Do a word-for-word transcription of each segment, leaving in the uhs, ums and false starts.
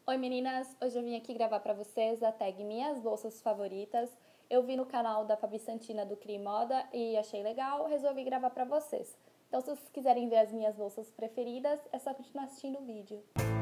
Oi meninas, hoje eu vim aqui gravar pra vocês a tag Minhas Bolsas Favoritas. Eu vi no canal da Fabi Santina do Cri Moda e achei legal, resolvi gravar pra vocês. Então se vocês quiserem ver as minhas bolsas preferidas, é só continuar assistindo o vídeo.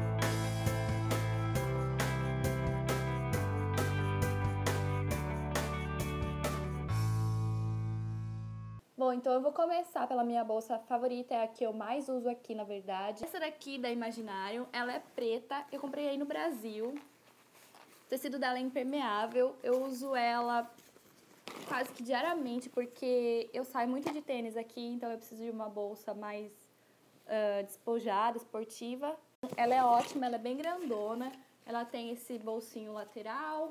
Bom, então eu vou começar pela minha bolsa favorita, é a que eu mais uso aqui, na verdade. Essa daqui da Imaginarium, ela é preta, eu comprei aí no Brasil. O tecido dela é impermeável, eu uso ela quase que diariamente, porque eu saio muito de tênis aqui, então eu preciso de uma bolsa mais uh, despojada, esportiva. Ela é ótima, ela é bem grandona, ela tem esse bolsinho lateral,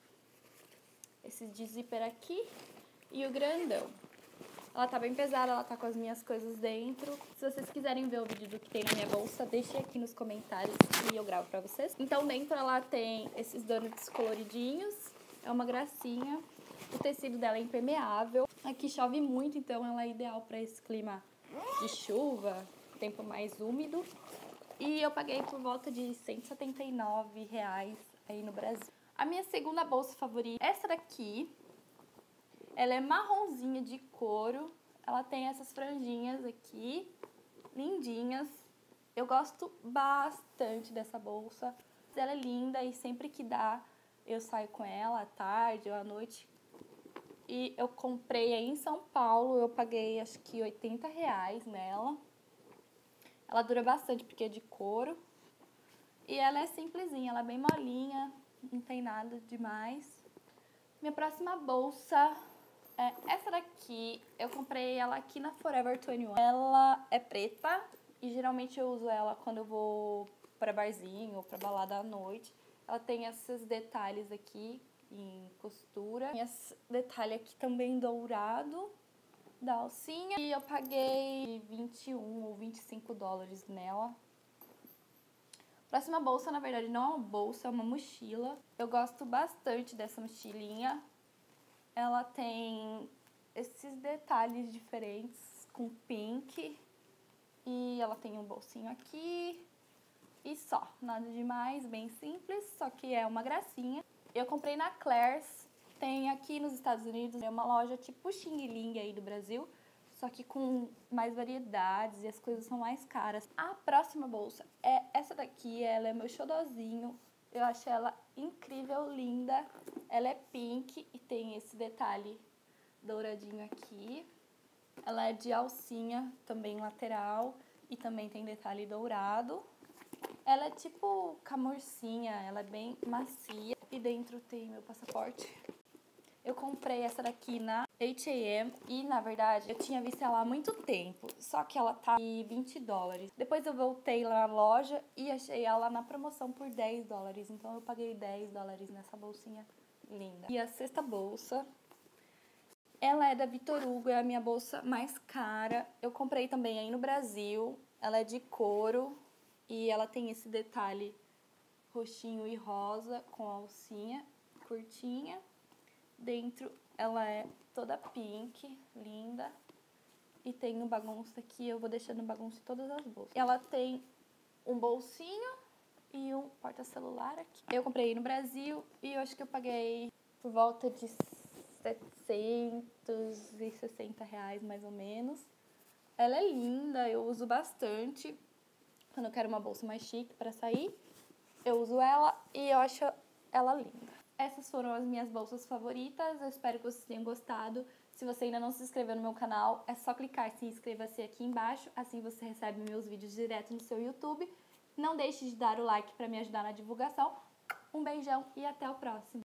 esse de zíper aqui e o grandão. Ela tá bem pesada, ela tá com as minhas coisas dentro. Se vocês quiserem ver o vídeo do que tem na minha bolsa, deixem aqui nos comentários e eu gravo pra vocês. Então dentro ela tem esses donuts coloridinhos, é uma gracinha. O tecido dela é impermeável. Aqui chove muito, então ela é ideal pra esse clima de chuva, tempo mais úmido. E eu paguei por volta de cento e setenta e nove reais aí no Brasil. A minha segunda bolsa favorita, essa daqui. Ela é marronzinha de couro, ela tem essas franjinhas aqui, lindinhas. Eu gosto bastante dessa bolsa. Ela é linda e sempre que dá eu saio com ela à tarde ou à noite. E eu comprei aí em São Paulo, eu paguei acho que oitenta reais nela. Ela dura bastante porque é de couro. E ela é simplesinha, ela é bem molinha, não tem nada demais. Minha próxima bolsa... É, essa daqui, eu comprei ela aqui na Forever vinte e um. Ela é preta e geralmente eu uso ela quando eu vou pra barzinho ou pra balada à noite. Ela tem esses detalhes aqui em costura. Tem esse detalhe aqui também dourado da alcinha. E eu paguei vinte e um ou vinte e cinco dólares nela. Próxima bolsa, na verdade, não é uma bolsa, é uma mochila. Eu gosto bastante dessa mochilinha. Ela tem esses detalhes diferentes com pink. E ela tem um bolsinho aqui. E só, nada demais, bem simples, só que é uma gracinha. Eu comprei na Claire's, tem aqui nos Estados Unidos, é uma loja tipo Xing Ling aí do Brasil, só que com mais variedades e as coisas são mais caras. A próxima bolsa é essa daqui, ela é meu xodozinho. Eu acho ela incrível, linda. Ela é pink e tem esse detalhe douradinho aqui. Ela é de alcinha, também lateral, e também tem detalhe dourado. Ela é tipo camurcinha, ela é bem macia. E dentro tem meu passaporte. Eu comprei essa daqui na H e M e, na verdade, eu tinha visto ela há muito tempo, só que ela tá em vinte dólares. Depois eu voltei lá na loja e achei ela na promoção por dez dólares, então eu paguei dez dólares nessa bolsinha linda. E a sexta bolsa, ela é da Vitor Hugo, é a minha bolsa mais cara. Eu comprei também aí no Brasil, ela é de couro e ela tem esse detalhe roxinho e rosa com alcinha curtinha. Dentro ela é toda pink, linda. E tem um bagunço aqui, eu vou deixando bagunça em todas as bolsas. Ela tem um bolsinho e um porta-celular aqui. Eu comprei no Brasil e eu acho que eu paguei por volta de setecentos e sessenta reais, mais ou menos. Ela é linda, eu uso bastante. Quando eu quero uma bolsa mais chique para sair, eu uso ela e eu acho ela linda. Essas foram as minhas bolsas favoritas, eu espero que vocês tenham gostado. Se você ainda não se inscreveu no meu canal, é só clicar em se inscreva-se aqui embaixo, assim você recebe meus vídeos direto no seu YouTube. Não deixe de dar o like para me ajudar na divulgação. Um beijão e até o próximo!